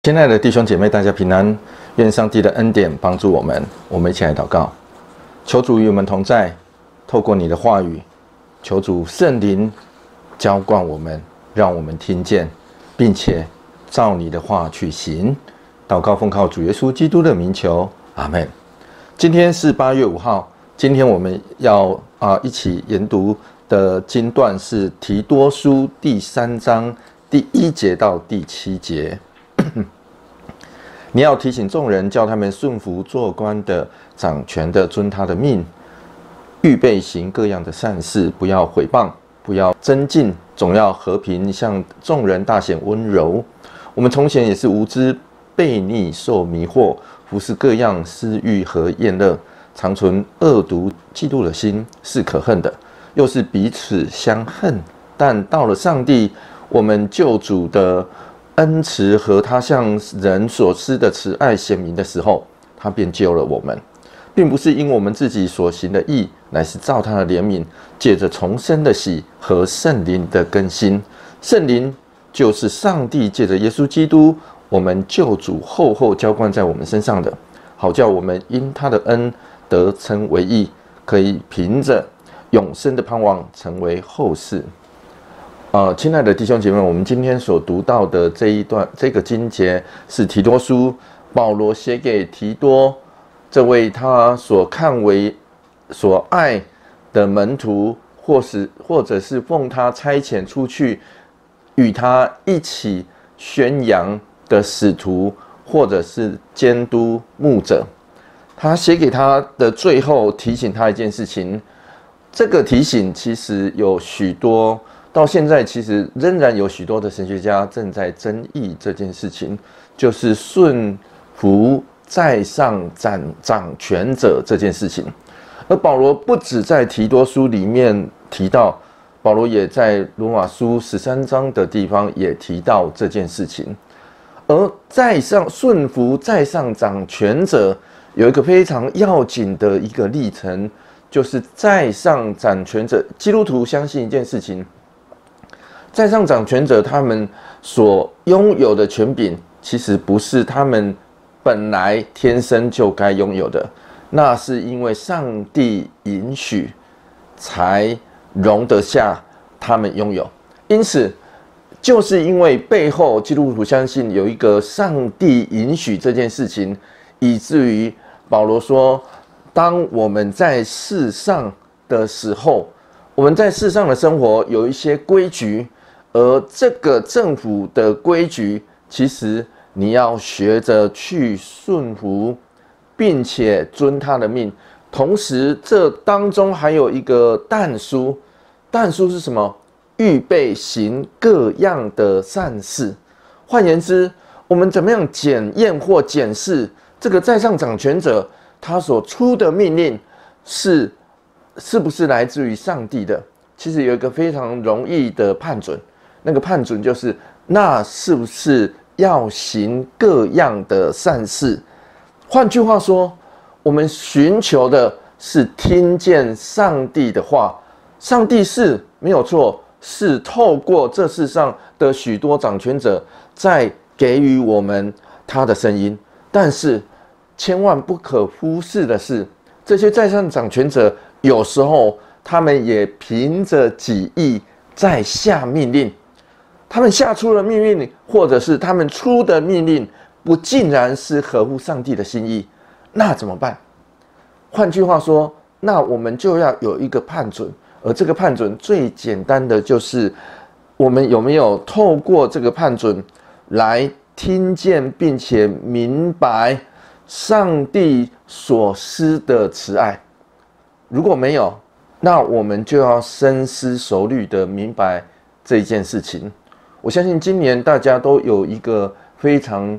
亲爱的弟兄姐妹，大家平安，愿上帝的恩典帮助我们。我们一起来祷告，求主与我们同在，透过你的话语，求主圣灵浇灌我们，让我们听见，并且照你的话去行。祷告奉靠主耶稣基督的名求，阿们。今天是8月5号，今天我们要一起研读的经段是提多书第3章第1节到第7节。你要提醒众人，叫他们顺服做官的、掌权的，遵他的命，预备行各样的善事，不要毁谤，不要争竞，总要和平，向众人大显温柔。我们从前也是无知，悖逆，受迷惑，服侍各样私欲和厌乐，常存恶毒嫉妒的心，是可恨的，又是彼此相恨。但到了上帝我们救主的恩慈和他向人所施的慈爱显明的时候，他便救了我们，并不是因我们自己所行的义，乃是照他的怜悯，借着重生的喜和圣灵的更新。圣灵就是上帝借着耶稣基督我们救主厚厚浇灌在我们身上的，好叫我们因他的恩得称为义，可以凭着永生的盼望成为后世。亲爱的弟兄姐妹，我们今天所读到的这个经节是提多书，保罗写给提多这位他所看为所爱的门徒，或者是奉他差遣出去与他一起宣扬的使徒，或者是监督牧者。他写给他的最后提醒他一件事情，这个提醒其实有许多，到现在其实仍然有许多的神学家正在争议这件事情，就是顺服在上掌权者这件事情。而保罗不只在提多书里面提到，保罗也在罗马书13章的地方也提到这件事情。而在上顺服在上掌权者有一个非常要紧的一个历程，就是在上掌权者，基督徒相信一件事情，在上掌权者他们所拥有的权柄，其实不是他们本来天生就该拥有的，那是因为上帝允许才容得下他们拥有。因此就是因为背后基督徒相信有一个上帝允许这件事情，以至于保罗说，当我们在世上的时候，我们在世上的生活有一些规矩，而这个政府的规矩，其实你要学着去顺服，并且遵他的命。同时这当中还有一个但书，但书是什么？预备行各样的善事。换言之，我们怎么样检验或检视这个在上掌权者他所出的命令是不是来自于上帝的？其实有一个非常容易的判准，那个判准就是那是不是要行各样的善事。换句话说，我们寻求的是听见上帝的话。上帝是没有错，是透过这世上的许多掌权者在给予我们他的声音，但是千万不可忽视的是，这些在上掌权者有时候他们也凭着己意在下命令，他们下出了命令，或者是他们出的命令不尽然是合乎上帝的心意，那怎么办？换句话说，那我们就要有一个判准，而这个判准最简单的就是我们有没有透过这个判准来听见并且明白上帝所施的慈爱。如果没有，那我们就要深思熟虑的明白这件事情。我相信今年大家都有一个非常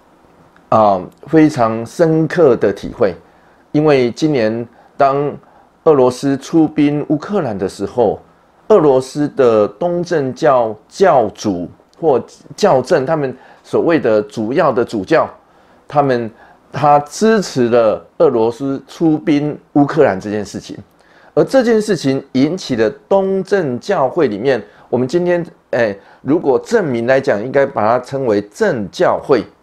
深刻的体会，因为今年当俄罗斯出兵乌克兰的时候，俄罗斯的东正教教主或教政，他们所谓的主要的主教，他支持了俄罗斯出兵乌克兰这件事情，而这件事情引起了东正教会里面，我们今天如果正名来讲，应该把它称为正教会。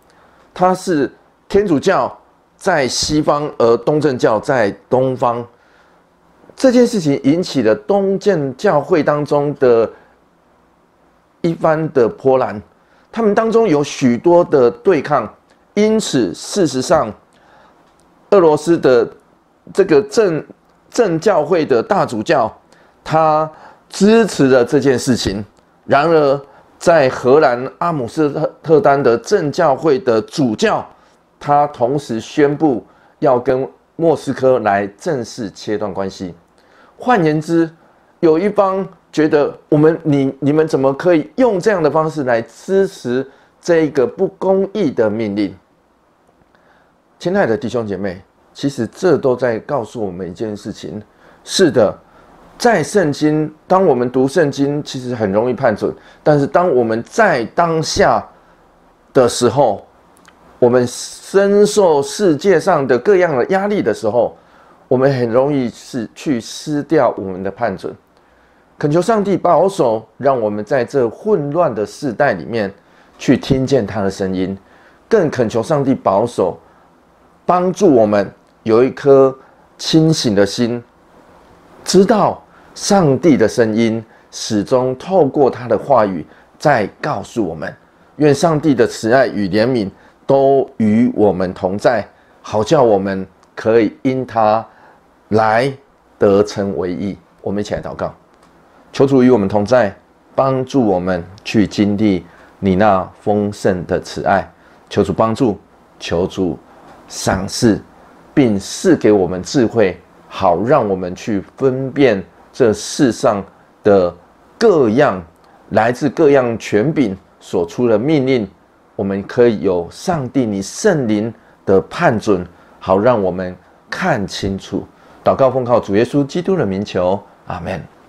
它是天主教在西方，而东正教在东方。这件事情引起了东正教会当中的一番的波澜，他们当中有许多的对抗，因此事实上，俄罗斯的这个正教会的大主教，他支持了这件事情。然而，在荷兰阿姆斯特丹的正教会的主教，他同时宣布要跟莫斯科来正式切断关系。换言之，有一方觉得你们怎么可以用这样的方式来支持这一个不公义的命令？亲爱的弟兄姐妹，其实这都在告诉我们一件事情：是的，在圣经，当我们读圣经，其实很容易判准；但是当我们在当下的时候，我们深受世界上的各样的压力的时候，我们很容易去失掉我们的判准。恳求上帝保守，让我们在这混乱的世代里面去听见他的声音，更恳求上帝保守，帮助我们有一颗清醒的心，知道上帝的声音始终透过他的话语在告诉我们。愿上帝的慈爱与怜悯都与我们同在，好叫我们可以因他来得称为义。我们一起来祷告，求主与我们同在，帮助我们去经历你那丰盛的慈爱。求主帮助，求主赏赐，并赐给我们智慧，好让我们去分辨这世上的各样来自各样权柄所出的命令，我们可以有上帝你圣灵的判准，好让我们看清楚。祷告奉靠主耶稣基督的名求，阿们。